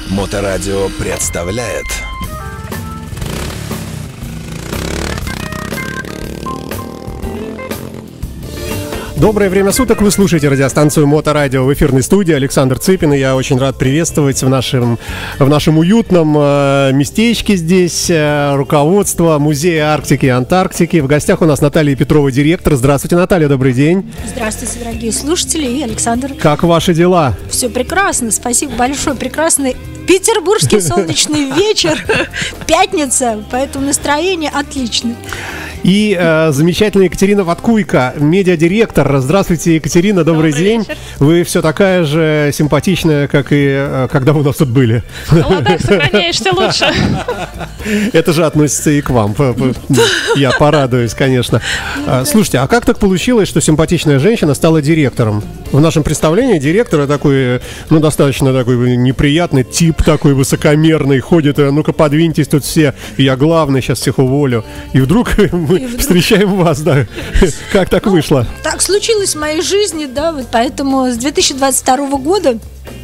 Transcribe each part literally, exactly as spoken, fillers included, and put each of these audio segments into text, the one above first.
Моторадио представляет Доброе время суток, вы слушаете радиостанцию Моторадио в эфирной студии. Александр Цыпин, и я очень рад приветствовать в нашем, в нашем уютном э, местечке здесь э, руководство Музея Арктики и Антарктики. В гостях у нас Наталья Петрова, директор. Здравствуйте, Наталья, добрый день. Здравствуйте, дорогие слушатели, и Александр. Как ваши дела? Все прекрасно, спасибо большое. Прекрасный петербургский солнечный вечер, пятница, поэтому настроение отличное. И э, замечательная Екатерина Ваткуйко, медиадиректор. Здравствуйте, Екатерина, добрый, добрый день. Вечер. Вы все такая же симпатичная, как и э, когда вы у нас тут были. Молодых сохраняешься лучше. Это же относится и к вам. Я порадуюсь, конечно. Слушайте, а как так получилось, что симпатичная женщина стала директором? В нашем представлении директор такой, ну, достаточно такой неприятный тип, такой высокомерный, ходит, ну-ка подвиньтесь тут все, я главный, сейчас всех уволю. И вдруг мы и вдруг... встречаем вас, да. Как так ну, вышло? Так случилось в моей жизни, да, вот поэтому с две тысячи двадцать второго года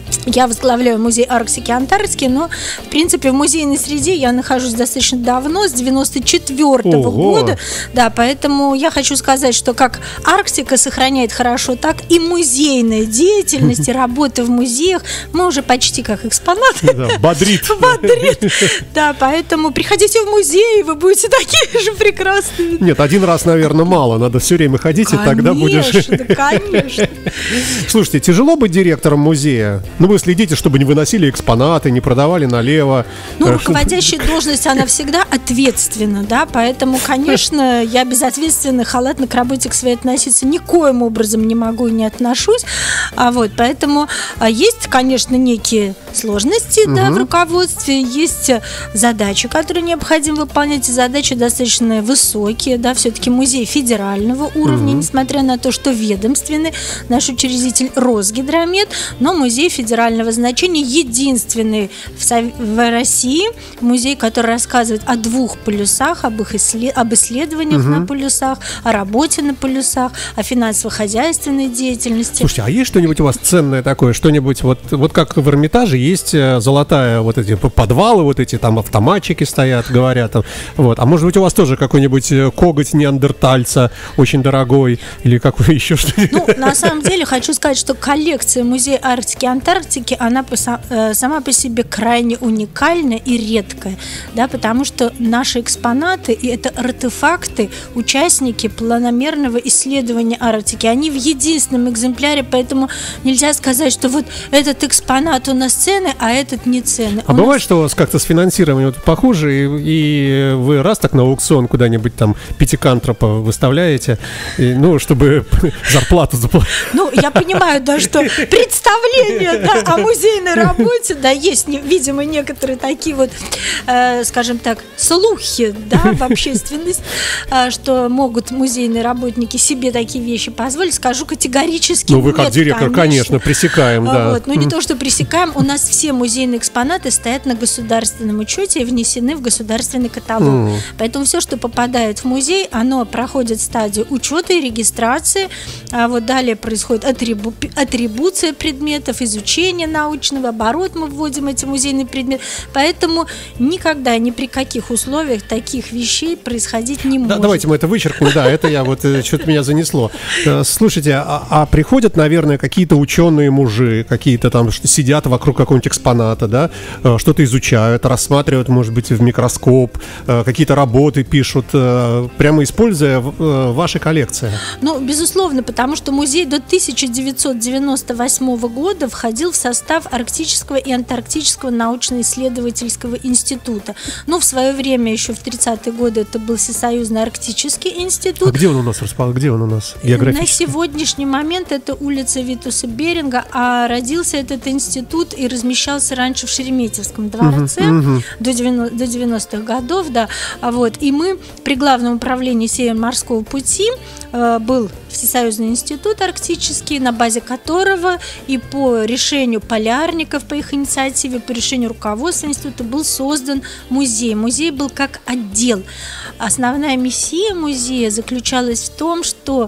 я возглавляю музей Арктики и Антарктики, но, в принципе, в музейной среде я нахожусь достаточно давно, с девяносто четвёртого года. Да, поэтому я хочу сказать, что как Арктика сохраняет хорошо, так и музейная деятельность, и работа в музеях, мы уже почти как экспонаты. Да, бодрит. Бодрит. Да, поэтому приходите в музей, вы будете такие же прекрасные. Нет, один раз, наверное, мало, надо все время ходить, конечно, и тогда будешь... Конечно, конечно. Слушайте, тяжело быть директором музея? Ну, вы следите, чтобы не выносили экспонаты, не продавали налево. Ну, руководящая должность, она всегда ответственна, да, поэтому, конечно, я безответственно, халатно к работе к своей относиться никоим образом не могу и не отношусь, а вот, поэтому а есть, конечно, некие сложности, угу. да, в руководстве, есть задачи, которые необходимо выполнять, и задачи достаточно высокие, да, все-таки музей федерального уровня, угу. несмотря на то, что ведомственный, наш учредитель Росгидромет, но музей федерального значения единственный в, Сов... в России музей, который рассказывает о двух полюсах, об их исслед... об исследованиях угу. на полюсах, о работе на полюсах, о финансово-хозяйственной деятельности. Слушайте, а есть что-нибудь у вас ценное такое, что-нибудь вот, вот как в Эрмитаже есть золотая, вот эти подвалы, вот эти там автоматчики стоят, говорят, там, вот, а может быть у вас тоже какой-нибудь коготь неандертальца очень дорогой или какой еще что-нибудь? Ну, на самом деле хочу сказать, что коллекция музея Арктики и Антарктики, она по, сама по себе крайне уникальная и редкая, да, потому что наши экспонаты, и это артефакты, участники планомерного исследования Арктики, они в единственном экземпляре, поэтому нельзя сказать, что вот этот экспонат у нас ценный, а этот не ценный. А у бывает, нас... что у вас как-то с финансированием похуже, и, и вы раз так на аукцион куда-нибудь там пятикантропа выставляете, и, ну, чтобы зарплату заплатить? Ну, я понимаю, да, что представление, да, о музейной работе, да, есть, видимо, некоторые такие вот, э, скажем так, слухи, да, в общественность, э, что могут музейные работники себе такие вещи позволить. Скажу категорически ну, вы нет, как директор, конечно, конечно пресекаем, да. Вот, ну, не то, что пресекаем, у нас все музейные экспонаты стоят на государственном учете и внесены в государственный каталог. Mm. Поэтому все, что попадает в музей, оно проходит стадию учета и регистрации, а вот далее происходит атрибу... атрибуция предметов, изучение научного, оборот мы вводим эти музейные предметы, поэтому никогда, ни при каких условиях таких вещей происходить не может. Да, давайте мы это вычеркнем, да, это я вот, что-то меня занесло. Слушайте, а, а приходят, наверное, какие-то ученые мужи, какие-то там сидят вокруг какого-нибудь экспоната, да, что-то изучают, рассматривают, может быть, в микроскоп, какие-то работы пишут, прямо используя ваши коллекции. Ну, безусловно, потому что музей до тысяча девятьсот девяносто восьмого года входил в состав Арктического и Антарктического научно-исследовательского института. Ну, в свое время, еще в тридцатые годы, это был Всесоюзный арктический институт. А где он у нас расположен? Где он у нас географически? На сегодняшний момент это улица Витуса Беринга, а родился этот институт и размещался раньше в Шереметьевском дворце uh-huh, uh-huh. до девяностых годов, да. Вот. И мы при Главном управлении Северо-морского пути э, был Всесоюзный институт арктический, на базе которого и по решению полярников, по их инициативе, по решению руководства института был создан музей. Музей был как отдел. Основная миссия музея заключалась в том, что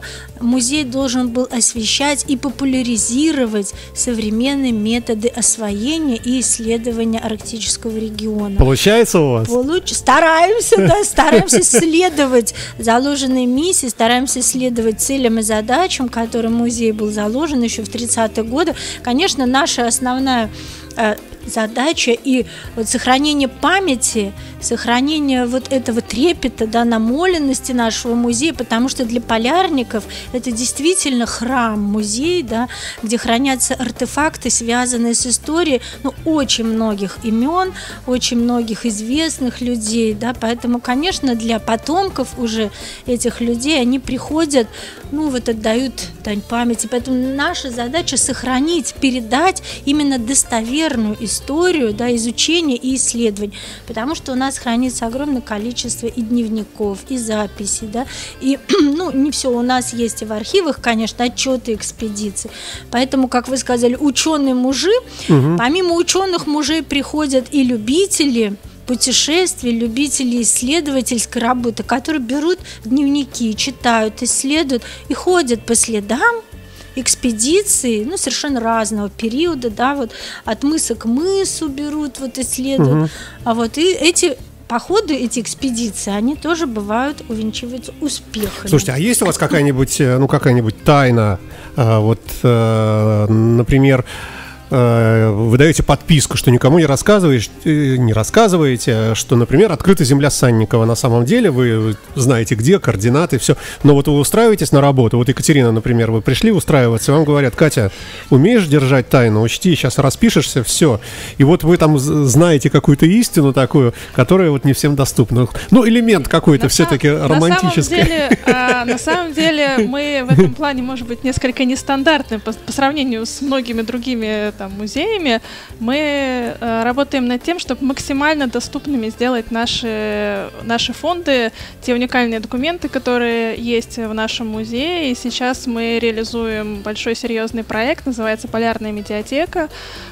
музей должен был освещать и популяризировать современные методы освоения и исследования арктического региона. Получается у вас? Получ... Стараемся, да, стараемся следовать заложенной миссии, стараемся следовать целям и задачам, которым музей был заложен еще в тридцатые годы. Конечно, наша основная э, задача и вот сохранение памяти, сохранение вот этого трепета, да, намоленности нашего музея, потому что для полярников это действительно храм, музей, да, где хранятся артефакты, связанные с историей, ну, очень многих имен, очень многих известных людей, да, поэтому, конечно, для потомков уже этих людей они приходят, ну, вот отдают дань памяти, поэтому наша задача сохранить, передать именно достоверную историю, да, изучения и исследований, потому что у нас хранится огромное количество и дневников, и записей, да, и, ну, не все у нас есть и в архивах, конечно, отчеты экспедиций, поэтому, как вы сказали, ученые-мужи, угу. помимо ученых-мужей приходят и любители путешествий, любители исследовательской работы, которые берут дневники, читают, исследуют и ходят по следам экспедиции, ну, совершенно разного периода, да, вот от мыса к мысу берут, вот исследуют, угу. а вот и эти походы, эти экспедиции, они тоже бывают, увенчиваются успехами. Слушайте, а есть у вас какая-нибудь, ну, какая-нибудь тайна, вот, например, вы даете подписку, что никому не рассказываете, не рассказываете, что, например, открыта земля Санникова. На самом деле вы знаете, где, координаты, все. Но вот вы устраиваетесь на работу. Вот, Екатерина, например, вы пришли устраиваться, и вам говорят: Катя, умеешь держать тайну? Учти, сейчас распишешься, все. И вот вы там знаете какую-то истину такую, которая вот не всем доступна. Ну, элемент какой-то все-таки романтический. На самом деле мы в этом плане, может быть, несколько нестандартны по сравнению с многими другими там, музеями. Мы э, работаем над тем, чтобы максимально доступными сделать наши, наши фонды, те уникальные документы, которые есть в нашем музее. И сейчас мы реализуем большой серьезный проект, называется «Полярная медиатека».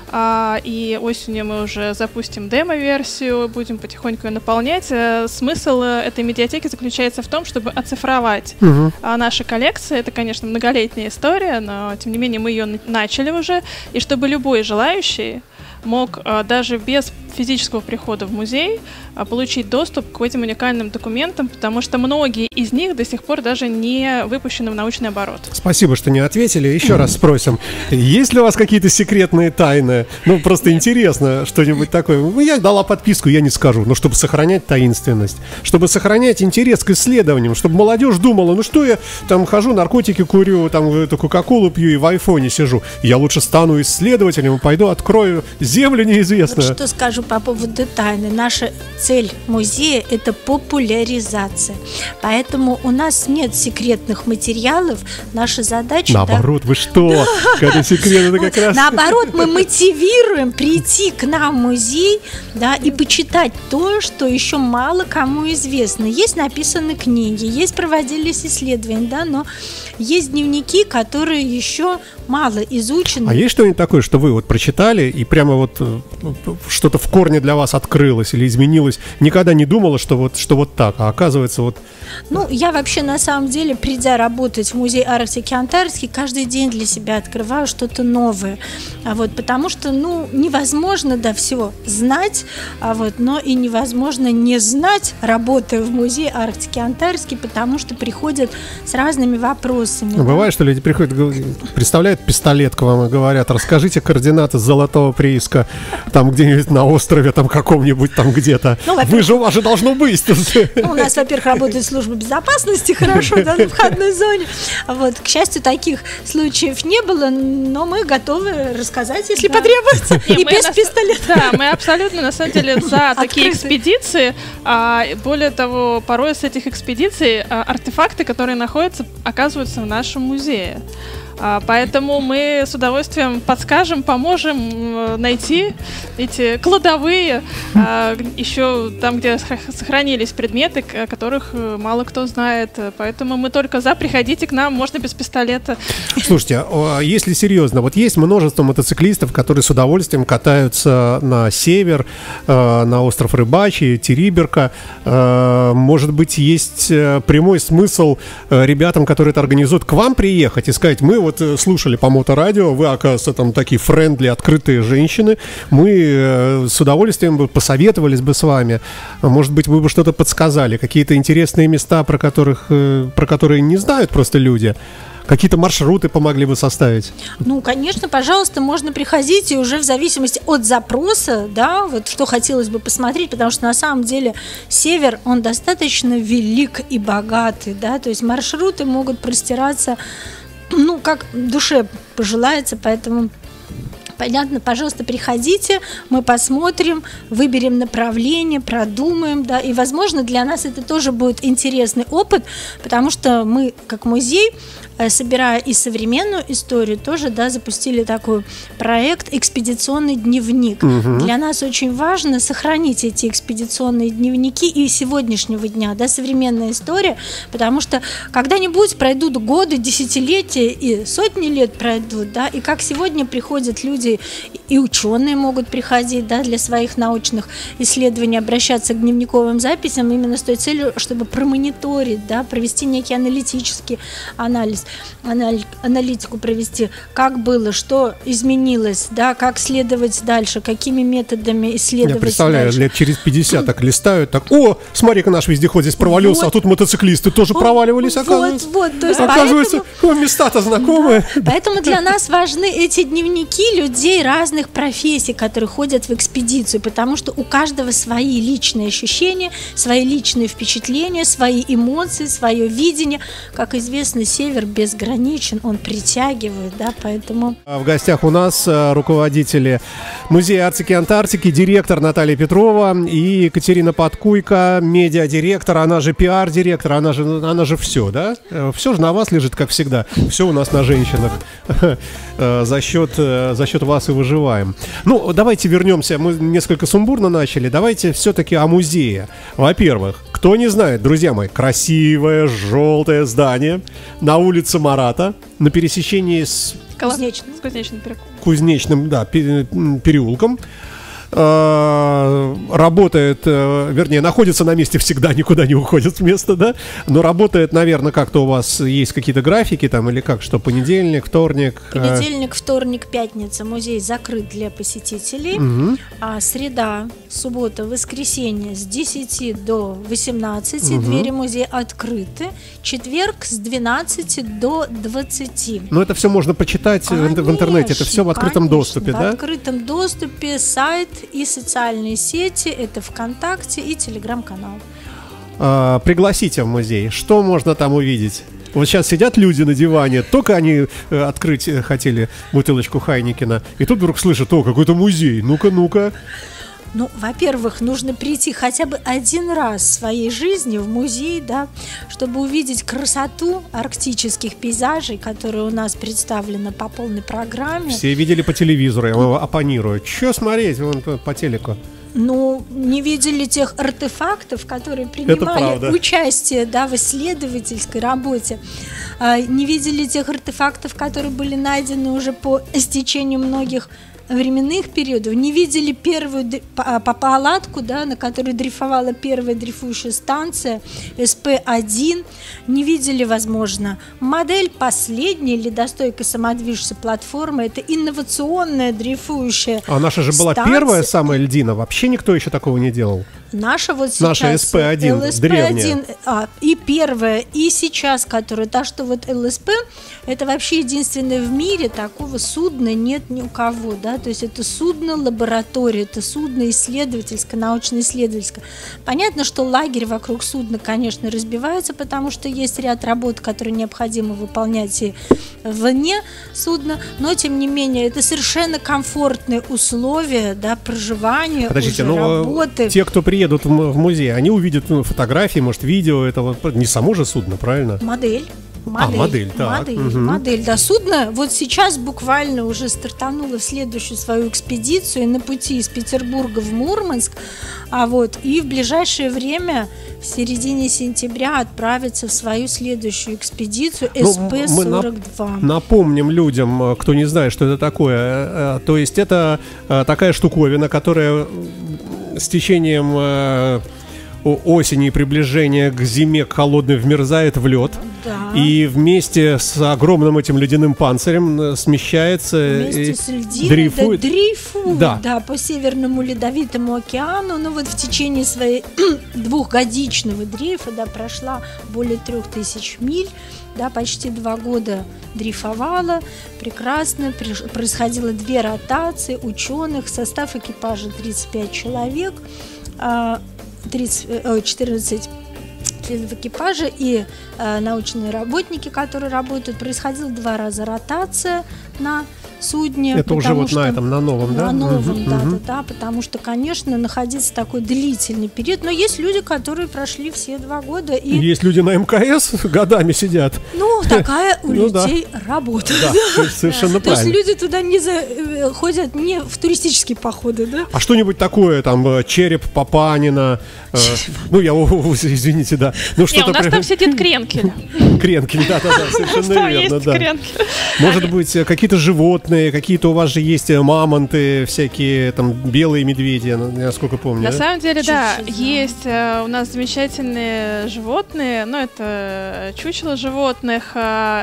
А, и осенью мы уже запустим демо-версию, будем потихоньку ее наполнять. А, смысл этой медиатеки заключается в том, чтобы оцифровать угу. а, наши коллекции. Это, конечно, многолетняя история, но, тем не менее, мы ее начали уже. И чтобы любой желающий мог а, даже без физического прихода в музей а, получить доступ к этим уникальным документам, потому что многие из них до сих пор даже не выпущены в научный оборот. Спасибо, что не ответили. Еще раз спросим, есть ли у вас какие-то секретные тайны? Ну, просто интересно, что-нибудь такое. Ну, я дала подписку, я не скажу, но чтобы сохранять таинственность, чтобы сохранять интерес к исследованиям, чтобы молодежь думала: ну что я там хожу, наркотики курю, там эту кока-колу пью и в айфоне сижу. Я лучше стану исследователем и пойду открою землю неизвестную. Вот что скажу по поводу тайны. Наша цель музея – это популяризация. Поэтому у нас нет секретных материалов. Наша задача… Наоборот, да, вы что? Когда секрет, это как раз… Наоборот, мы мотивируем прийти к нам в музей, да, и почитать то, что еще мало кому известно. Есть написаны книги, есть проводились исследования, да, но есть дневники, которые еще мало изучены. А есть что-нибудь такое, что вы вот прочитали и прямо вот что-то в корне для вас открылось или изменилось? Никогда не думала, что вот, что вот так, а оказывается вот… Ну, я вообще на самом деле, придя работать в музей Арктики и Антарктики, каждый день для себя открываю что-то новое. А вот, потому что, ну, невозможно, да, всего знать, а вот, но и невозможно не знать, работая в музее Арктики и Антарктики, потому что приходят с разными вопросами. Ну, да? Бывает, что люди приходят, представляют пистолет к вам и говорят: расскажите координаты золотого прииска там где-нибудь на острове, там каком-нибудь там где-то. Ну, вы же, у вас же должно быть. Ну, у нас, во-первых, работает служба безопасности, хорошо, да, на входной зоне. Вот, к счастью, таких случаев не было, но мы готовы рассказать, если да. потребуется, и, и без на... пистолета. Да, мы абсолютно, на самом деле, за такие экспедиции. А, более того, порой с этих экспедиций а, артефакты, которые находятся, оказываются в нашем музее. А, поэтому мы с удовольствием подскажем, поможем э, найти эти кладовые, а, еще там, где сохранились предметы, о которых мало кто знает. Поэтому мы только за, приходите к нам, можно без пистолета. Слушайте, если серьезно, вот есть множество мотоциклистов, которые с удовольствием катаются на север, на остров Рыбачий, Териберка. Может быть, есть прямой смысл ребятам, которые это организуют, к вам приехать и сказать: мы вот слушали по моторадио, вы, оказывается, там такие френдли, открытые женщины, мы с удовольствием бы посоветовались бы с вами, может быть, вы бы что-то подсказали, какие-то интересные места, про которых, про которые не знают просто люди. Какие-то маршруты помогли бы составить? Ну, конечно, пожалуйста, можно приходить, и уже в зависимости от запроса, да, вот что хотелось бы посмотреть, потому что на самом деле север, он достаточно велик и богатый, да, то есть маршруты могут простираться, ну, как душе пожелается, поэтому... Понятно, пожалуйста, приходите, мы посмотрим, выберем направление, продумаем, да, и, возможно, для нас это тоже будет интересный опыт, потому что мы, как музей, собирая и современную историю, тоже, да, запустили такой проект «Экспедиционный дневник». Угу. Для нас очень важно сохранить эти экспедиционные дневники и сегодняшнего дня, да, современная история, потому что когда-нибудь пройдут годы, десятилетия и сотни лет пройдут, да, и как сегодня приходят люди, и ученые могут приходить, да, для своих научных исследований, обращаться к дневниковым записям именно с той целью, чтобы промониторить, да, провести некий аналитический анализ, аналитику провести, как было, что изменилось, да, как следовать дальше, какими методами исследовать. Я представляю, дальше. Лет через пятьдесят так листают, так: о, смотри-ка, наш вездеход здесь провалился, вот. А тут мотоциклисты тоже вот, проваливались, оказывается. Вот, вот, то есть оказывается, поэтому, места-то знакомые. Да, поэтому для нас важны эти дневники людей разных профессий, которые ходят в экспедицию, потому что у каждого свои личные ощущения, свои личные впечатления, свои эмоции, свое видение. Как известно, север безграничен, он притягивает, да, поэтому... В гостях у нас руководители музея Арктики и Антарктики, директор Наталья Петрова и Екатерина Подкуйко, медиадиректор, она же пиар-директор, она же, она же все, да? Все же на вас лежит, как всегда. Все у нас на женщинах. За счет, за счет вас и выживаем. Ну, давайте вернемся, мы несколько сумбурно начали, давайте все-таки о музее. Во-первых, кто не знает, друзья мои, красивое желтое здание на улице Марата, на пересечении с Кузнечным, с Кузнечным переулком. Кузнечным, да, переулком. Работает, вернее, находится на месте всегда, никуда не уходит с места, да, но работает, наверное, как-то у вас есть какие-то графики там, или как, что понедельник, вторник? Понедельник, вторник, пятница музей закрыт для посетителей, угу. А среда, суббота, воскресенье с десяти до восемнадцати, угу. Двери музея открыты, четверг с двенадцати до двадцати. Ну, это все можно почитать, конечно, в интернете, это все в открытом конечно, доступе, в да? В открытом доступе, сайт и социальные сети, это ВКонтакте и Телеграм-канал. А, пригласите в музей, что можно там увидеть? Вот сейчас сидят люди на диване, только они э, открыть хотели бутылочку Хайникена, и тут вдруг слышат: о, какой-то музей, ну-ка, ну-ка. Ну, во-первых, нужно прийти хотя бы один раз в своей жизни в музей, да, чтобы увидеть красоту арктических пейзажей, которые у нас представлены по полной программе. Все видели по телевизору, я его оппонирую. Че смотреть вон по телеку? Ну, не видели тех артефактов, которые принимали участие, да, в исследовательской работе. Не видели тех артефактов, которые были найдены уже по истечению многих временных периодов, не видели первую палатку, да, на которой дрейфовала первая дрейфующая станция эс пэ один, не видели, возможно, модель последней ледостойкой самодвижущей платформы. Это инновационная дрейфующая станция. А наша же была первая самая льдина, вообще никто еще такого не делал. Наша вот сейчас Наша эс пэ один, эл эс пэ один, древняя. А, и первая, и сейчас, которая, так что вот эл эс пэ это вообще единственное в мире, такого судна нет ни у кого, да, то есть это судно-лаборатория, это судно исследовательское, научно-исследовательское. Понятно, что лагерь вокруг судна, конечно, разбивается, потому что есть ряд работ, которые необходимо выполнять и вне судна, но тем не менее это совершенно комфортные условия, да, проживания, Подождите, уже ну, работы. Те, кто приедут в музей, они увидят, ну, фотографии, может, видео, это вот не само же судно, правильно? Модель. Модель, а, модель, так. Модель, угу. модель, да, судно вот сейчас буквально уже стартануло в следующую свою экспедицию на пути из Петербурга в Мурманск, а вот и в ближайшее время, в середине сентября, отправится в свою следующую экспедицию эс пэ сорок два. Ну, напомним людям, кто не знает, что это такое, то есть это такая штуковина, которая с течением осени и приближения к зиме, к холодной, вмерзает в лед. Да. И вместе с огромным этим ледяным панцирем смещается. Вместе с льдиной дрейфует. Да, дрейфует да. Да, по Северному Ледовитому океану. Ну вот в течение своей двухгодичного дрейфа, да, прошла более трех тысяч миль. Да, почти два года дрейфовала. Прекрасно. Происходило две ротации ученых. Состав экипажа тридцать пять человек. тридцать, четырнадцать членов экипажа и э, научные работники, которые работают. Происходила два раза ротация на судне. Это уже вот что, на этом, на новом, на да? На новом, угу, да, угу. да, да, потому что, конечно, находиться такой длительный период. Но есть люди, которые прошли все два года. И... Есть люди на эм ка эс годами сидят. Ну, такая у людей работа. Да, совершенно правильно. То есть люди туда не ходят не в туристические походы, да? А что-нибудь такое, там, череп Папанина, ну, я, извините, да. Ну, у нас там сидит Кренкель. Кренкель, да-да-да, совершенно верно, да. Может быть, какие-то животные, какие-то у вас же есть мамонты, всякие там белые медведи, насколько помню. На самом деле, да, есть у нас замечательные животные, но это чучело животных,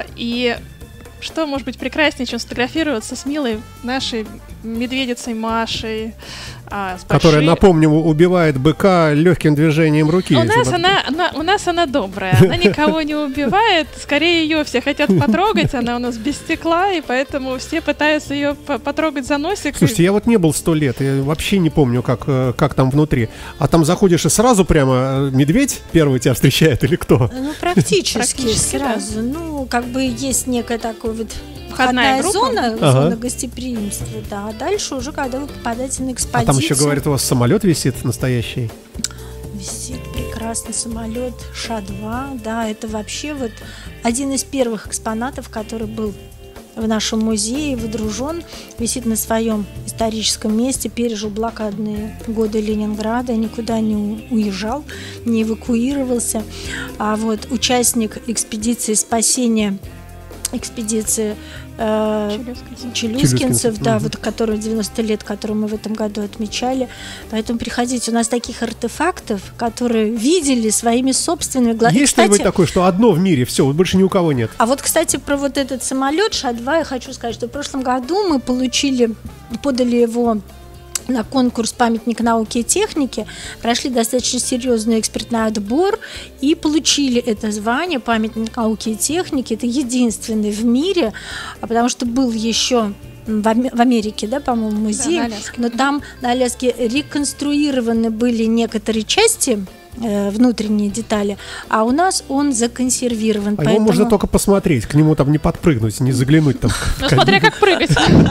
и что может быть прекраснее, чем сфотографироваться с милой нашей медведицей Машей, а, которая, напомним, убивает быка легким движением руки. У нас, она, она, у нас она добрая, она никого не убивает, скорее ее все хотят потрогать, она у нас без стекла, и поэтому все пытаются ее потрогать за носик. Слушайте, я вот не был сто лет, я вообще не помню, как, как там внутри. А там заходишь и сразу прямо медведь первый тебя встречает или кто? Ну, практически, практически сразу. Да. Ну, как бы есть некая такой вот входная зона, ага. зона гостеприимства, да. А дальше уже, когда вы попадаете на экспозицию... А там еще, говорят, у вас самолет висит настоящий? Висит прекрасный самолет Ша два, да, это вообще вот один из первых экспонатов, который был в нашем музее, водружен, висит на своем историческом месте, пережил блокадные годы Ленинграда, никуда не уезжал, не эвакуировался. А вот участник экспедиции спасения экспедиции э, Челюскинцев, Челюскинцев, да, угу. вот, который девяносто лет, которую мы в этом году отмечали. Поэтому приходите, у нас таких артефактов, которые видели своими собственными глазами. Есть что-нибудь такое, что одно в мире, все, вот больше ни у кого нет? А вот, кстати, про вот этот самолет Ша два я хочу сказать, что в прошлом году мы получили, подали его на конкурс «Памятник науки и техники», прошли достаточно серьезный экспертный отбор и получили это звание «Памятник науки и техники». Это единственный в мире, потому что был еще в Америке, да, по-моему, музей, да, но там на Аляске реконструированы были некоторые части, внутренние детали, а у нас он законсервирован. А поэтому... его можно только посмотреть, к нему там не подпрыгнуть, не заглянуть там. Ну, смотря как прыгать.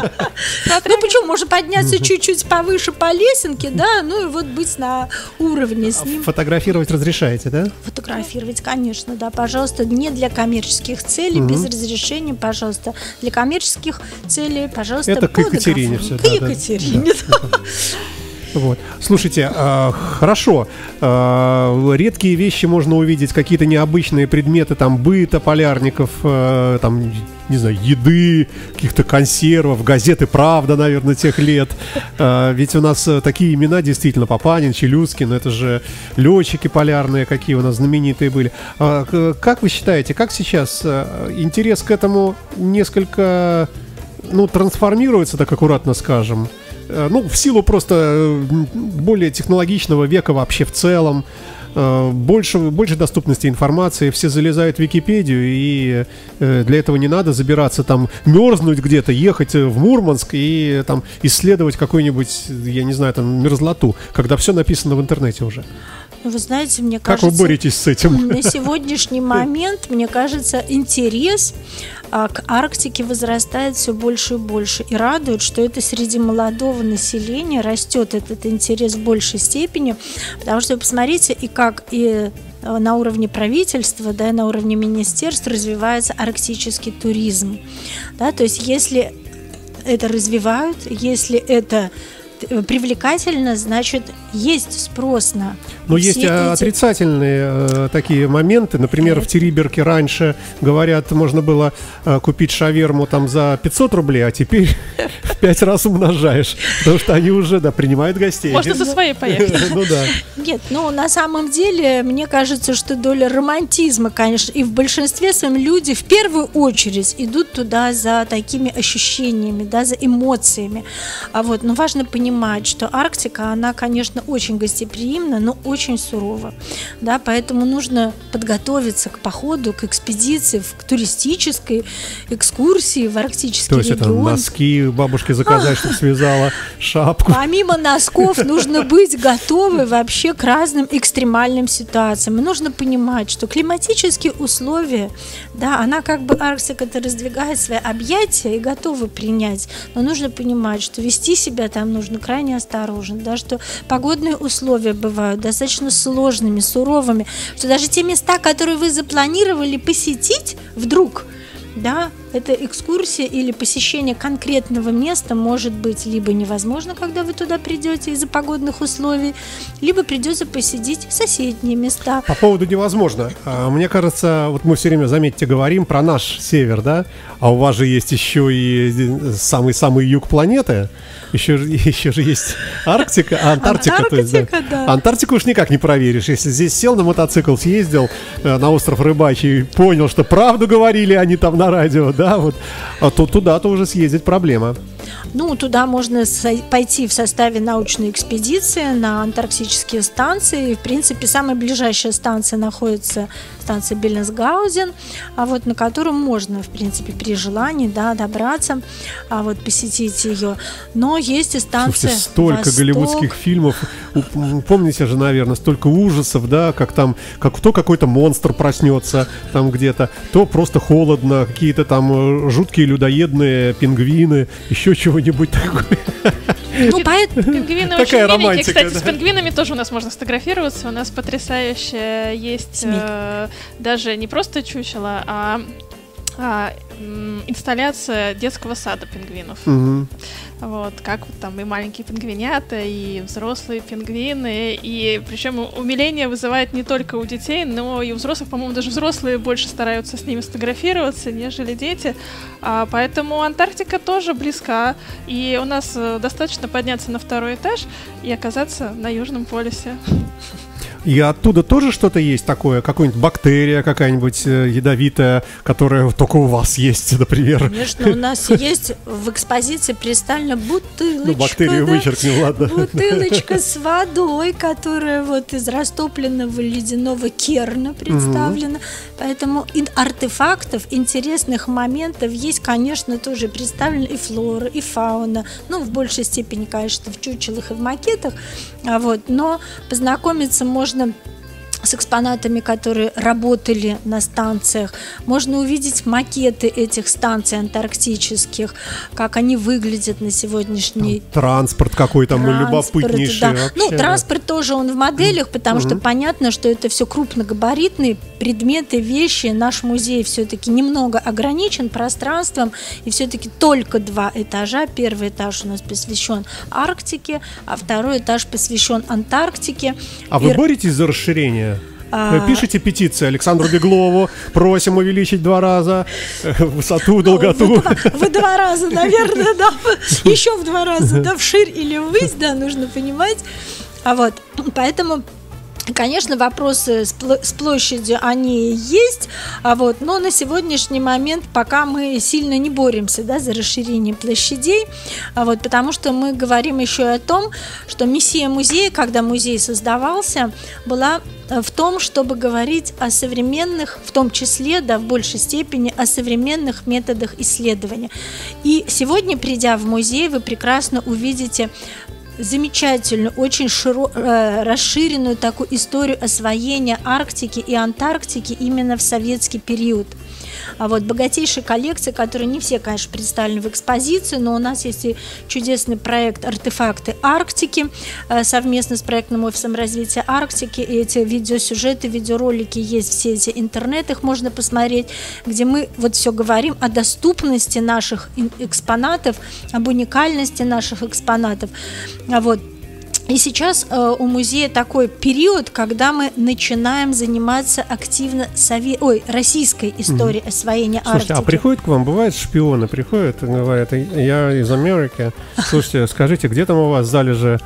Ну, почему? Можно подняться чуть-чуть повыше по лесенке, да, ну и вот быть на уровне с ним. Фотографировать разрешаете, да? Фотографировать, конечно, да, пожалуйста, не для коммерческих целей, без разрешения, пожалуйста. Для коммерческих целей, пожалуйста, это к Екатерине все. К Екатерине, да. Вот. Слушайте, э, хорошо, э, редкие вещи можно увидеть, какие-то необычные предметы, там, быта полярников, э, там, не знаю, еды, каких-то консервов, газеты «Правда», наверное, тех лет. Э, ведь у нас такие имена, действительно, Папанин, Челюскин, это же летчики полярные, какие у нас знаменитые были. Э, как вы считаете, как сейчас э, интерес к этому несколько, ну, трансформируется, так аккуратно скажем? Ну, в силу просто более технологичного века вообще в целом, больше, больше доступности информации, все залезают в Википедию, и для этого не надо забираться там, мерзнуть где-то, ехать в Мурманск и там исследовать какую-нибудь, я не знаю, там, мерзлоту, когда все написано в интернете уже. Вы знаете, мне кажется... Как вы боретесь с этим? На сегодняшний момент, мне кажется, интерес а, к Арктике возрастает все больше и больше. И радует, что это среди молодого населения растет этот интерес в большей степени. Потому что, вы посмотрите, и как и на уровне правительства, да, и на уровне министерств развивается арктический туризм. Да, то есть если это развивают, если это привлекательно, значит, есть спрос на. Но есть эти... отрицательные э, такие моменты. Например, в Териберке раньше, говорят, можно было э, купить шаверму там за пятьсот рублей, а теперь в пять раз умножаешь, потому что они уже, да, принимают гостей. Можно со своей поехать. Ну да. Нет, ну на самом деле, мне кажется, что доля романтизма, конечно, и в большинстве своем люди в первую очередь идут туда за такими ощущениями, да, за эмоциями. А вот, но важно понимать, что Арктика, она, конечно, очень гостеприимна, но очень сурова, да, поэтому нужно подготовиться к походу, к экспедиции, к туристической экскурсии в арктический регион. То есть это носки бабушке заказать, чтобы связала, шапку. Помимо носков нужно быть готовы вообще к разным экстремальным ситуациям. И нужно понимать, что климатические условия, да, она как бы, Арктика-то раздвигает свои объятия и готова принять, но нужно понимать, что вести себя там нужно крайне осторожно, да, что погодные условия бывают достаточно сложными, суровыми, что даже те места, которые вы запланировали посетить вдруг, да, эта экскурсия или посещение конкретного места может быть либо невозможно, когда вы туда придете из-за погодных условий, либо придется посетить соседние места. По поводу невозможно. Мне кажется, вот мы все время, заметьте, говорим про наш север, да, а у вас же есть еще и самый-самый юг планеты, еще, еще же есть Арктика, Антарктика. Антарктика, то есть, да. да. Антарктику уж никак не проверишь. Если здесь сел на мотоцикл, съездил на остров Рыбачий и понял, что правду говорили они там на радио, да, вот, а то туда-то уже съездить проблема. Ну, туда можно пойти в составе научной экспедиции на антарктические станции. И, в принципе, самая ближайшая станция находится, станция Беллинсгаузен, а вот на которую можно, в принципе, при желании, да, добраться, а вот посетить ее. Но есть и станция. Слушайте, столько Восток. Голливудских фильмов. Помните же, наверное, столько ужасов, да, как там, как то какой-то монстр проснется там где-то, то просто холодно, какие-то там жуткие людоедные пингвины, еще чего-нибудь такое. Ну, поэтому... Пингвины очень миленькие. Кстати, с пингвинами тоже у нас можно сфотографироваться. У нас потрясающая есть э, даже не просто чучело, а, а м, инсталляция детского сада пингвинов. Угу. Вот, как вот там и маленькие пингвинята, и взрослые пингвины. И причем умиление вызывает не только у детей, но и у взрослых. По-моему, даже взрослые больше стараются с ними сфотографироваться, нежели дети. А, поэтому Антарктика тоже близка. И у нас достаточно подняться на второй этаж и оказаться на Южном полюсе. И оттуда тоже что-то есть такое? Какая-нибудь бактерия какая-нибудь э, ядовитая, которая только у вас есть, например? Конечно, у нас есть в экспозиции представлена бутылочка. Ну, бактерию да, вычеркнем, ладно. Бутылочка с водой, которая вот из растопленного ледяного керна представлена. Угу. Поэтому артефактов, интересных моментов есть, конечно, тоже представлена и флора, и фауна. Ну, в большей степени, конечно, в чучелах и в макетах. А вот, но познакомиться можно с экспонатами, которые работали на станциях. Можно увидеть макеты этих станций антарктических, как они выглядят на сегодняшний... Там транспорт какой там любопытнейший. Да. Вообще, ну, да. Транспорт тоже он в моделях, потому угу. что понятно, что это все крупногабаритные предметы, вещи. Наш музей все-таки немного ограничен пространством, и все-таки только два этажа. Первый этаж у нас посвящен Арктике, а второй этаж посвящен Антарктике. А и... вы боретесь за расширение? А... Пишите петиции Александру Беглову, просим увеличить два раза высоту, долготу. В два, в два раза, наверное, да. Еще в два раза, да, вширь или ввысь, да, нужно понимать. А вот, поэтому... Конечно, вопросы с площадью, они есть, а вот, но на сегодняшний момент пока мы сильно не боремся, да, за расширение площадей, а вот, потому что мы говорим еще и о том, что миссия музея, когда музей создавался, была в том, чтобы говорить о современных, в том числе, да, в большей степени, о современных методах исследования. И сегодня, придя в музей, вы прекрасно увидите замечательную, очень широ, э, расширенную такую историю освоения Арктики и Антарктики именно в советский период. А вот богатейшая коллекция, которые не все, конечно, представлены в экспозиции, но у нас есть и чудесный проект «Артефакты Арктики» совместно с проектным офисом развития Арктики. И эти видеосюжеты, видеоролики есть в сети интернет, их можно посмотреть, где мы вот все говорим о доступности наших экспонатов, об уникальности наших экспонатов. Вот. И сейчас э, у музея такой период, когда мы начинаем заниматься активно сове... Ой, российской историей mm-hmm. освоения Слушайте, Арктики. А приходят к вам, бывают шпионы, приходят и говорят: я из Америки, слушайте, скажите, где там у вас залежи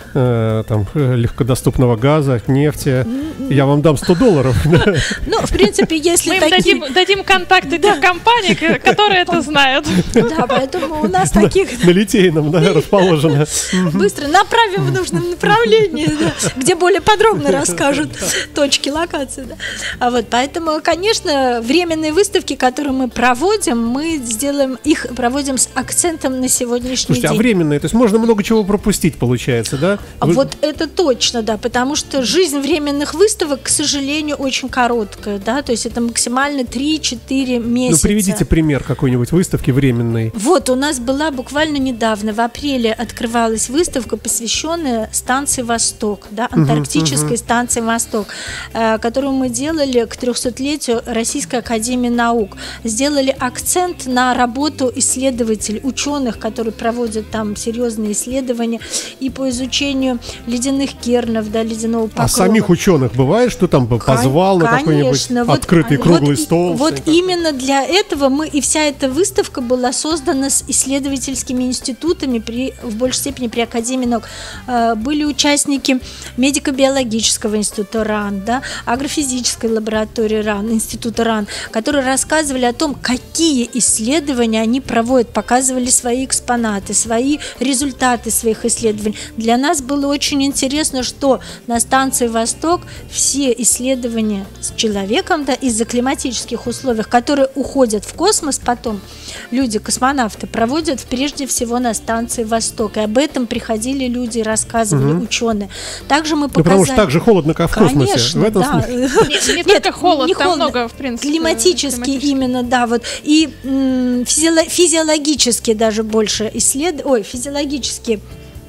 э, там, легкодоступного газа, нефти, я вам дам сто долларов. Ну, в принципе, если мы такие... им дадим, дадим контакты тех компаний, которые это знают. Да, поэтому у нас таких... На Литейном, да, расположено. Быстро направим в нужном направлении, да, где более подробно расскажут точки локации. Да. А вот, поэтому, конечно, временные выставки, которые мы проводим, мы сделаем их, проводим с акцентом на сегодняшний Слушайте, день. а временные, то есть можно много чего пропустить, получается, да? А Вы... Вот это точно, да, потому что жизнь временных выставок, к сожалению, очень короткая, да, то есть это максимально три-четыре месяца. Ну, приведите пример какой-нибудь выставки временной. Вот, у нас была буквально недавно, в апреле открывалась выставка, посвященная станции «Восток», да, антарктической uh-huh, uh-huh. станции «Восток», э, которую мы делали к трехсотлетию Российской академии наук. Сделали акцент на работу исследователей, ученых, которые проводят там серьезные исследования и по изучению ледяных кернов, да, ледяного покрова. А самих ученых бывает, что там позвал на какой-нибудь вот, открытый круглый вот, стол? Вот именно для этого мы, и вся эта выставка была создана с исследовательскими институтами при, в большей степени при Академии наук. Были участники медико-биологического института РАН, да, агрофизической лаборатории РАН, института РАН, которые рассказывали о том, какие исследования они проводят, показывали свои экспонаты, свои результаты своих исследований. Для нас было очень интересно, что на станции «Восток» все исследования с человеком, да, из-за климатических условий, которые уходят в космос потом, люди, космонавты, проводят прежде всего на станции «Восток». И об этом приходили люди и рассказывали, угу. ученые. Также мы показали... Ну, потому что так же холодно, как в космосе. Конечно, в этом да. Не, не только холод, не там холодно. Много, в принципе. Климатически именно, да. Вот. И м, физиолог, физиологически даже больше исследовали... Ой, физиологически...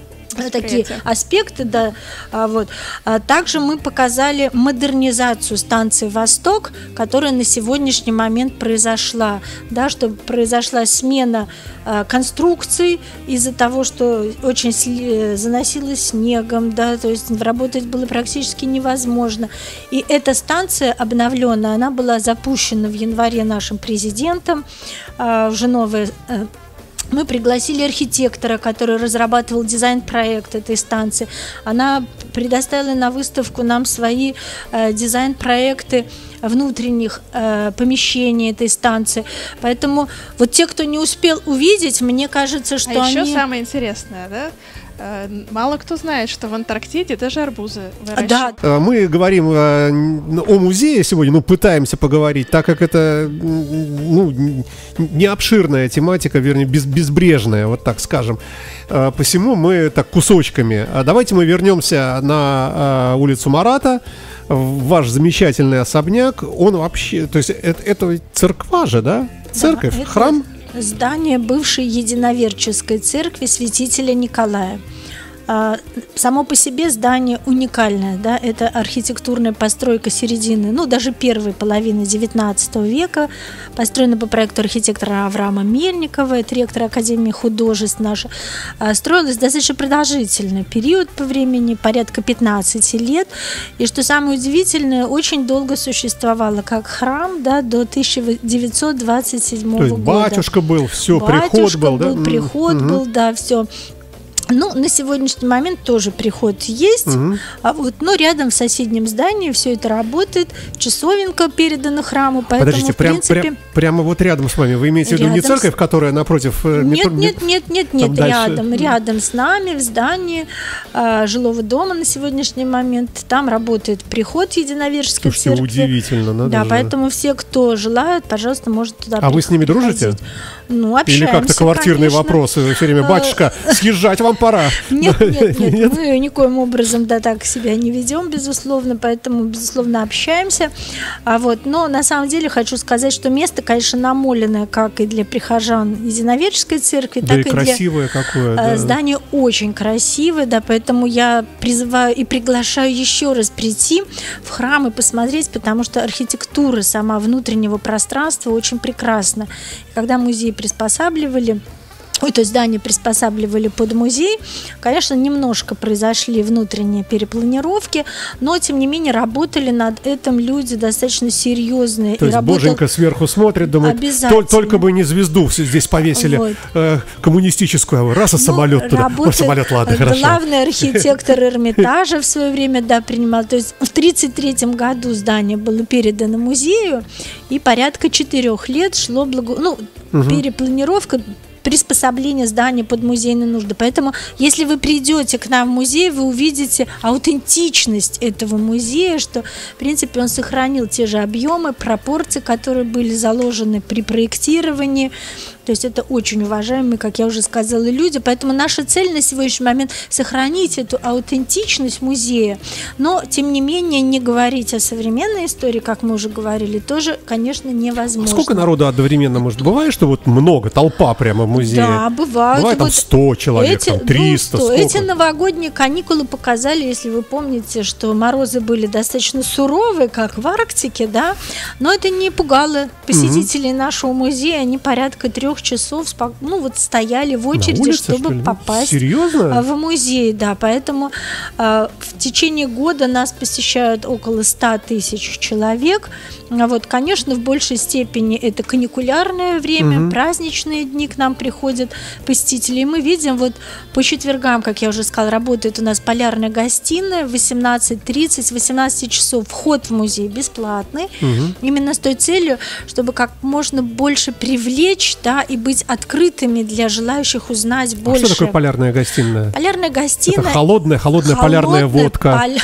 такие аспекты, да, а, вот. А также мы показали модернизацию станции «Восток», которая на сегодняшний момент произошла, да, что произошла смена а, конструкций из-за того, что очень сли- заносило снегом, да, то есть работать было практически невозможно. И эта станция обновленная, она была запущена в январе нашим президентом, а, уже новая. Мы пригласили архитектора, который разрабатывал дизайн-проект этой станции. Она предоставила на выставку нам свои э, дизайн-проекты внутренних э, помещений этой станции. Поэтому вот те, кто не успел увидеть, мне кажется, что а они... еще самое интересное, да? Мало кто знает, что в Антарктиде даже арбузы выращивают. Да. Мы говорим о музее сегодня, ну, пытаемся поговорить, так как это, ну, не обширная тематика, вернее, без, безбрежная, вот так скажем. Посему мы так кусочками. Давайте мы вернемся на улицу Марата, в ваш замечательный особняк. Он вообще, то есть это, это церква же, да? Церковь, да, храм? Здание бывшей единоверческой церкви святителя Николая. Само по себе здание уникальное, да, это архитектурная постройка середины, ну, даже первой половины девятнадцатого века, построена по проекту архитектора Авраама Мельникова, это ректор Академии художеств наша, строилась достаточно продолжительный период по времени, порядка пятнадцати лет, и, что самое удивительное, очень долго существовала как храм, да, до тысяча девятьсот двадцать седьмого года. То есть батюшка был, все, батюшка приход был, был, да? приход mm-hmm. был, да, все. Ну, на сегодняшний момент тоже приход есть, угу. а вот, но рядом в соседнем здании все это работает, часовенка передана храму, поэтому, подождите, в прям, принципе... Прям, прямо вот рядом с вами, вы имеете в виду не церковь, с... которая напротив... Нет, метро... нет, нет, нет, нет, рядом, рядом с нами, в здании а, жилого дома на сегодняшний момент, там работает приход единоверческой Слушайте, церкви. удивительно, надо Да, же. поэтому все, кто желает, пожалуйста, может туда А вы с ними дружите? Ходить. Ну, общаемся, Или как-то квартирные конечно. вопросы все время: батюшка, съезжать вам пора. Нет, нет, нет, нет, мы никоим образом, да, так себя не ведем, безусловно, поэтому, безусловно, общаемся. А вот, но на самом деле хочу сказать, что место, конечно, намоленное, как и для прихожан Единоверческой церкви, Да так и и для... красивое какое. Да. Здание очень красивое, да, поэтому я призываю и приглашаю еще раз прийти в храм и посмотреть, потому что архитектура сама внутреннего пространства очень прекрасна. Когда музей приспосабливали, ой, то есть здание приспосабливали под музей, конечно, немножко произошли внутренние перепланировки, но, тем не менее, работали над этим люди достаточно серьезные. То и есть работал... Боженька сверху смотрит, думает, Обязательно. только бы не звезду здесь повесили, Вот. э, коммунистическую, раз, и Ну, самолет туда. Ой, работает самолет, ладно, хорошо. главный архитектор Эрмитажа в свое время, да, принимал. То есть в тридцать третьем году здание было передано музею, и порядка четырех лет шло благо... ну, Угу. перепланировка, приспособление здания под музейные нужды. Поэтому, если вы придете к нам в музей, вы увидите аутентичность этого музея, что, в принципе, он сохранил те же объемы, пропорции, которые были заложены при проектировании. То есть это очень уважаемые, как я уже сказала, люди. Поэтому наша цель на сегодняшний момент – сохранить эту аутентичность музея. Но, тем не менее, не говорить о современной истории, как мы уже говорили, тоже, конечно, невозможно. Сколько народу одновременно может? Бывает, что вот много, толпа прямо в музее? Да, бывают. Бывает там Вот сто человек, эти, там триста, ну, сколько? Эти новогодние каникулы показали, если вы помните, что морозы были достаточно суровые, как в Арктике, да, но это не пугало посетителей нашего музея. Они порядка трех часов спок... ну, вот стояли в очереди, На улице, чтобы что ли? попасть Серьезно? в музей. Да, поэтому э, в течение года нас посещают около ста тысяч человек. А вот, конечно, в большей степени это каникулярное время, Угу. праздничные дни к нам приходят посетители. И мы видим, вот по четвергам, как я уже сказала, работает у нас полярная гостиная в восемнадцать тридцать, с восемнадцати часов вход в музей бесплатный. Угу. Именно с той целью, чтобы как можно больше привлечь, да, и быть открытыми для желающих узнать А больше. что такое полярная гостиная? Полярная гостиная. Это холодная, холодная полярная Холодная водка. поля-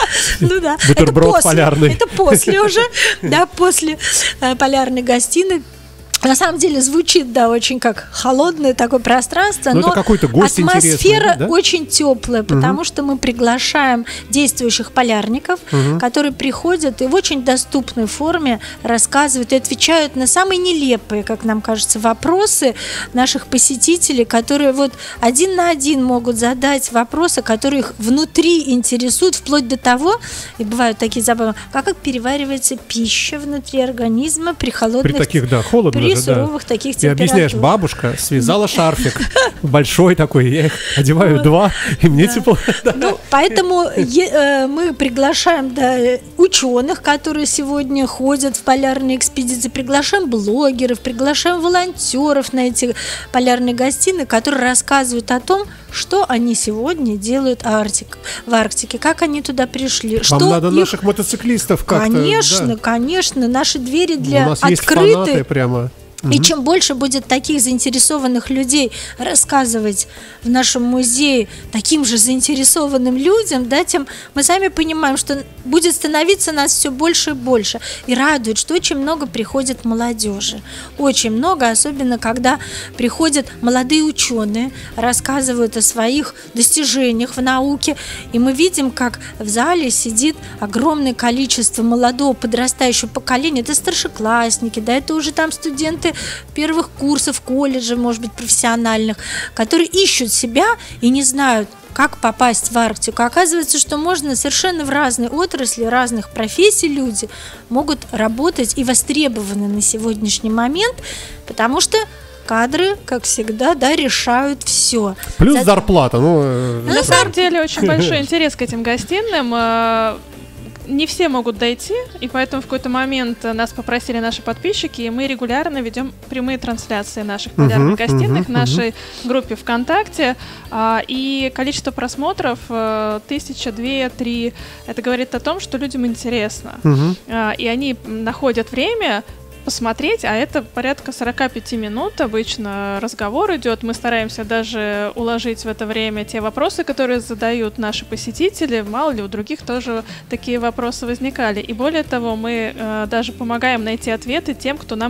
Ну да, Бутерброд это после, полярный. Это после уже, да, после э, полярной гостиной. На самом деле звучит, да, очень как холодное такое пространство, Но но, это какой-то гость атмосфера интересный, да? очень теплая, потому что мы приглашаем действующих полярников, Мгм. которые приходят и в очень доступной форме рассказывают и отвечают на самые нелепые, как нам кажется, вопросы наших посетителей, которые вот один на один могут задать вопросы, которые их внутри интересуют, вплоть до того, и бывают такие забавы, как, как переваривается пища внутри организма при холодных При таких, да, холодно при же, да. суровых таких И температурах. объясняешь, бабушка связала шарфик большой такой, я их одеваю два, и мне тепло. Ну, поэтому е- э, мы приглашаем, да, ученых, которые сегодня ходят в полярные экспедиции, приглашаем блогеров, приглашаем волонтеров на эти полярные гостиные, которые рассказывают о том, что они сегодня делают в Арктике, в Арктике, как они туда пришли. Вам что надо их- наших мотоциклистов как-то. Конечно, да. конечно, наши двери У для нас есть фанаты открыты. прямо. И чем больше будет таких заинтересованных людей рассказывать в нашем музее таким же заинтересованным людям, да, тем мы сами понимаем, что будет становиться нас все больше и больше. И радует, что очень много приходит молодежи. Очень много, особенно когда приходят молодые ученые, рассказывают о своих достижениях в науке. И мы видим, как в зале сидит огромное количество молодого подрастающего поколения. Это старшеклассники, да, это уже там студенты первых курсов колледжа, может быть, профессиональных, которые ищут себя и не знают, как попасть в Арктику. Оказывается, что можно совершенно в разные отрасли, разных профессий люди могут работать и востребованы на сегодняшний момент, потому что кадры, как всегда, да, решают все. Плюс зарплата. Ну, э, На самом деле очень большой интерес к этим гостиным. э, Не все могут дойти, и поэтому в какой-то момент нас попросили наши подписчики, и мы регулярно ведем прямые трансляции наших полярных Мгм, гостиных в мгм, нашей группе ВКонтакте. а, И количество просмотров э, тысяча, две, три. Это говорит о том, что людям интересно. мгм. А, И они находят время посмотреть, а это порядка сорок пять минут обычно разговор идет. Мы стараемся даже уложить в это время те вопросы, которые задают наши посетители. Мало ли, у других тоже такие вопросы возникали. И более того, мы э, даже помогаем найти ответы тем, кто нам м,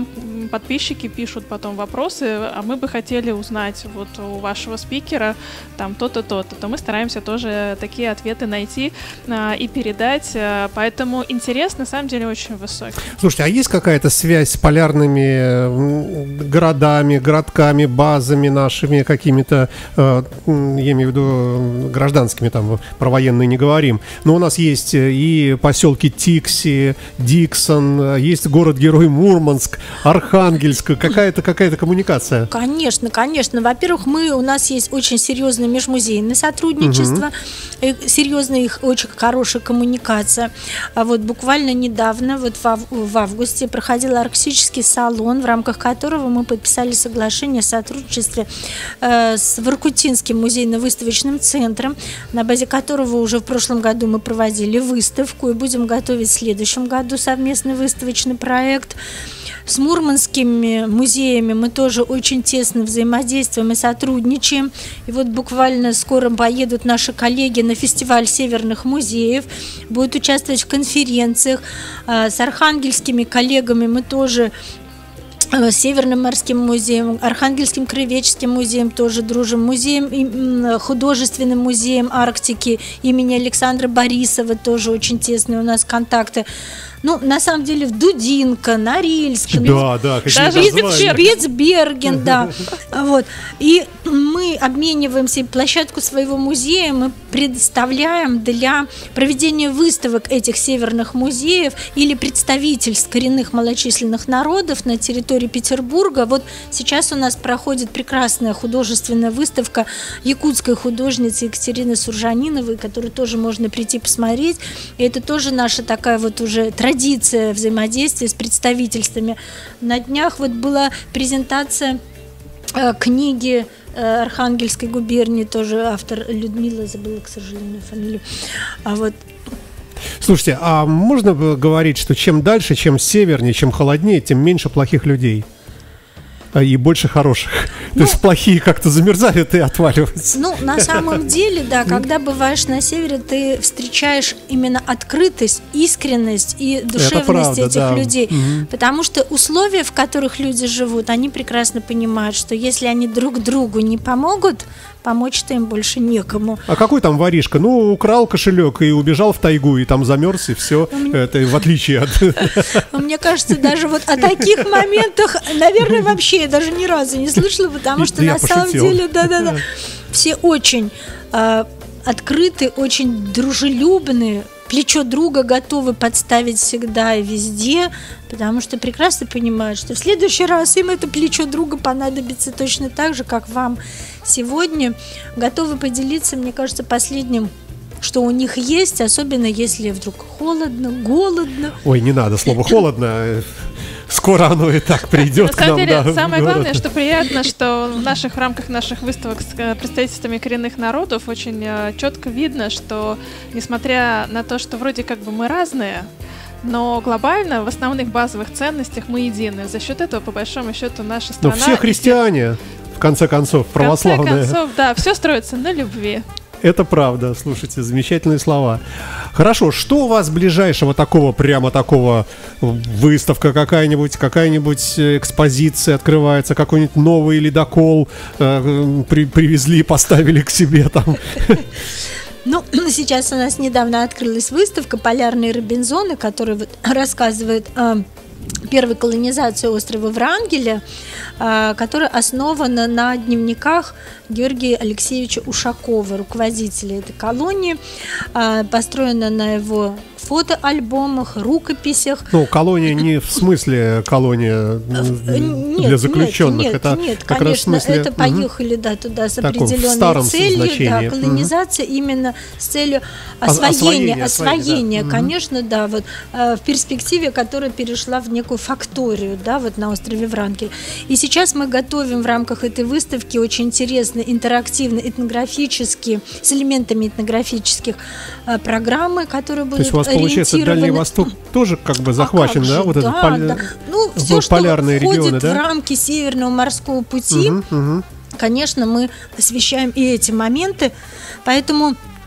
подписчики пишут потом вопросы, а мы бы хотели узнать вот у вашего спикера там то-то, то-то, то мы стараемся тоже такие ответы найти а, и передать. А, поэтому интерес на самом деле очень высокий. Слушайте, а есть какая-то связь с полярными городами, городками, базами нашими какими-то, э, я имею в виду гражданскими, там про военные не говорим, но у нас есть и поселки Тикси, Диксон, есть город-герой Мурманск, Архангельск, какая-то какая-то коммуникация. Конечно, конечно. Во-первых, мы, у нас есть очень серьезное межмузейное сотрудничество, угу. серьезная их очень хорошая коммуникация. А вот буквально недавно, вот в, в августе, проходил арктический салон, в рамках которого мы подписали соглашение о сотрудничестве э, с Воркутинским музейно-выставочным центром, на базе которого уже в прошлом году мы проводили выставку и будем готовить в следующем году совместный выставочный проект. С мурманскими музеями мы тоже очень тесно взаимодействуем и сотрудничаем. И вот буквально скоро поедут наши коллеги на фестиваль северных музеев, будут участвовать в конференциях. С архангельскими коллегами мы тоже, с Северным морским музеем, Архангельским краеведческим музеем тоже дружим, музеем, художественным музеем Арктики имени Александра Борисова тоже очень тесные у нас контакты. Ну, на самом деле, в Дудинка, Норильск, да, да, даже Спицберген, да. Вот. И мы обмениваемся, площадку своего музея мы предоставляем для проведения выставок этих северных музеев или представительств коренных малочисленных народов на территории Петербурга. Вот сейчас у нас проходит прекрасная художественная выставка якутской художницы Екатерины Суржаниновой, которую тоже можно прийти посмотреть. И это тоже наша такая вот уже традиция взаимодействия с представительствами. На днях вот была презентация э, книги э, Архангельской губернии, тоже автор Людмила, забыла, к сожалению, фамилию. А вот Слушайте, а можно говорить, что чем дальше, чем севернее, чем холоднее, тем меньше плохих людей? И больше хороших. Ну, то есть плохие как-то замерзают и отваливаются. Ну, на самом деле, да, когда бываешь на севере, ты встречаешь именно открытость, искренность и душевность правда, этих да. людей. Угу. Потому что условия, в которых люди живут, они прекрасно понимают, что если они друг другу не помогут, помочь-то им больше некому. А какой там воришка? Ну, украл кошелек и убежал в тайгу, и там замерз, и все. Это в отличие от... Мне кажется, даже вот о таких моментах, наверное, вообще я даже ни разу не слышала, потому что на самом деле, да-да-да, все очень открыты, очень дружелюбные, плечо друга готовы подставить всегда и везде, потому что прекрасно понимают, что в следующий раз им это плечо друга понадобится точно так же, как вам сегодня. Готовы поделиться, мне кажется, последним, что у них есть, особенно если вдруг холодно, голодно. Ой, не надо слово «холодно». Скоро оно и так придет к нам. На самом деле, да, самое главное, что приятно, что в наших в рамках наших выставок с представительствами коренных народов очень четко видно, что несмотря на то, что вроде как бы мы разные, но глобально в основных базовых ценностях мы едины. За счет этого, по большому счету, наша страна... Но все христиане, в конце концов, православные. В конце концов, да, все строится на любви. Это правда, слушайте, замечательные слова. Хорошо, что у вас ближайшего такого, прямо такого, выставка какая-нибудь, какая-нибудь экспозиция открывается, какой-нибудь новый ледокол э, при, привезли, поставили к себе там? Ну, сейчас у нас недавно открылась выставка «Полярные Робинзоны», которая вот рассказывает о первой колонизации острова Врангеля, которая основана на дневниках Георгия Алексеевича Ушакова, руководителя этой колонии, построена на его фотоальбомах, рукописях. Ну, колония не в смысле колония нет, для заключенных. Нет, это нет, как конечно, раз в смысле... это поехали угу. да, туда с Таком, определенной целью. Да, колонизация угу. именно с целью освоения, освоения, освоения да. конечно, угу. да, вот в перспективе, которая перешла в некую факторию, да, вот на острове Врангель. И сейчас мы готовим в рамках этой выставки очень интересные, интерактивные, этнографические, с элементами этнографических программы, которые будут ориентированы. Получается, Дальний Восток тоже как бы захвачен, а да? Вот да, этот пол... да. Ну, все, что полярные входит регионы, да? в рамки Северного морского пути, угу, угу. конечно, мы освещаем и эти моменты. Поэтому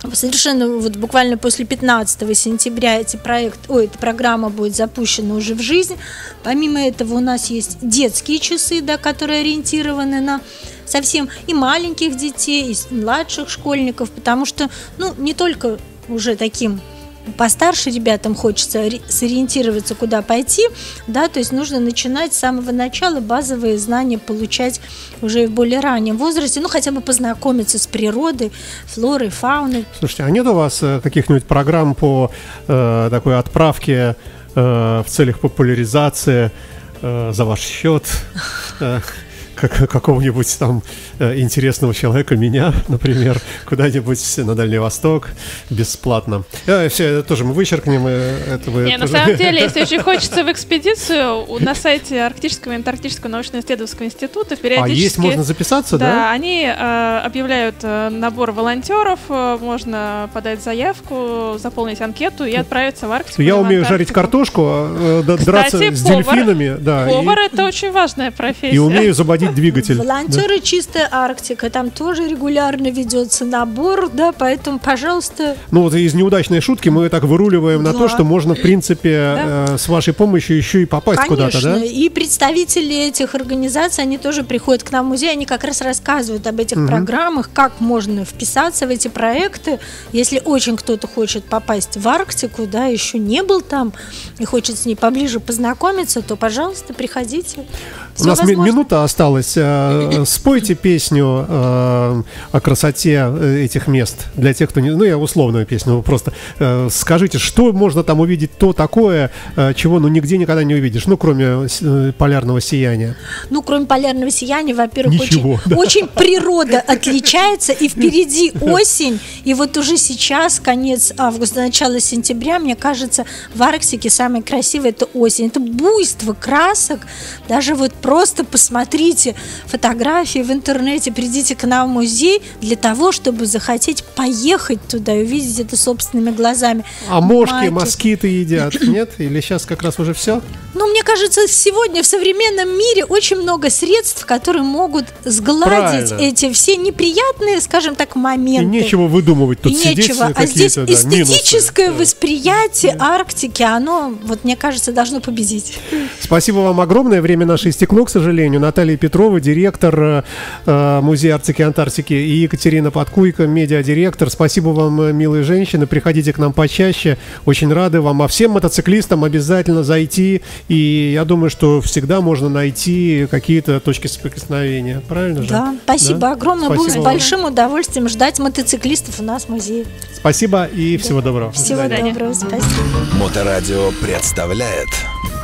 Совершенно вот буквально после пятнадцатого сентября эти проект, ой, эта программа будет запущена уже в жизнь. Помимо этого у нас есть детские часы, да, которые ориентированы на совсем и маленьких детей, и младших школьников, потому что, ну, не только уже таким постарше ребятам хочется сориентироваться, куда пойти, да, то есть нужно начинать с самого начала базовые знания получать уже в более раннем возрасте, ну, хотя бы познакомиться с природой, флорой, фауной. Слушайте, а нет у вас э, каких-нибудь программ по э, такой отправке э, в целях популяризации э, за ваш счет э, как, какого-нибудь там э, интересного человека, меня, например, куда-нибудь на Дальний Восток бесплатно? Э, все, это тоже мы вычеркнем. Э, это вы, Не, на самом деле, если очень хочется в экспедицию, на сайте Арктического и Антарктического научно-исследовательского института периодически... А есть, можно записаться, да? Да, они э, объявляют э, набор волонтеров, э, можно подать заявку, заполнить анкету и отправиться в Арктику. Я умею жарить картошку, э, драться Кстати, с повар, дельфинами. Да, повар и, это очень важная профессия. И умею заводить двигатель. Волонтеры, да. Чистая Арктика, там тоже регулярно ведется набор, да, поэтому, пожалуйста. Ну вот из неудачной шутки мы так выруливаем, да, на то, что можно, в принципе, да, э, с вашей помощью еще и попасть, конечно, куда-то, да? И представители этих организаций, они тоже приходят к нам в музей, они как раз рассказывают об этих угу. программах, как можно вписаться в эти проекты. Если очень кто-то хочет попасть в Арктику, да, еще не был там и хочет с ней поближе познакомиться, то, пожалуйста, приходите. У нас ми- минута осталась. Спойте песню э, о красоте этих мест для тех, кто не... Ну, я условную песню, просто э, скажите, что можно там увидеть то такое, э, чего, ну, нигде никогда не увидишь, ну, кроме э, полярного сияния. Ну, кроме полярного сияния, во-первых, Ничего, очень, да. очень природа отличается, и впереди осень, и вот уже сейчас, конец августа, начало сентября, мне кажется, в Арктике самое красивое — это осень. Это буйство красок, даже вот просто посмотрите фотографии в интернете, придите к нам в музей для того, чтобы захотеть поехать туда и увидеть это собственными глазами. А мошки, Майки. москиты едят, нет? Или сейчас как раз уже все? Ну, мне кажется, сегодня в современном мире очень много средств, которые могут сгладить Правильно. эти все неприятные, скажем так, моменты. И нечего выдумывать тут, и сидеть нечего. А здесь да, эстетическое минусы. восприятие да. Арктики, оно, вот мне кажется, должно победить. Спасибо вам огромное. Время наше истекло, к сожалению. Наталья Петрова, директор э, Музея Арктики и Антарктики, и Екатерина Подкуйко, медиадиректор. Спасибо вам, милые женщины. Приходите к нам почаще. Очень рады вам. А всем мотоциклистам обязательно зайти. И я думаю, что всегда можно найти какие-то точки соприкосновения. Правильно же? Да, спасибо да? огромное. Спасибо. Буду с большим удовольствием ждать мотоциклистов у нас в музее. Спасибо и всего доброго. Всего доброго. Спасибо. Моторадио представляет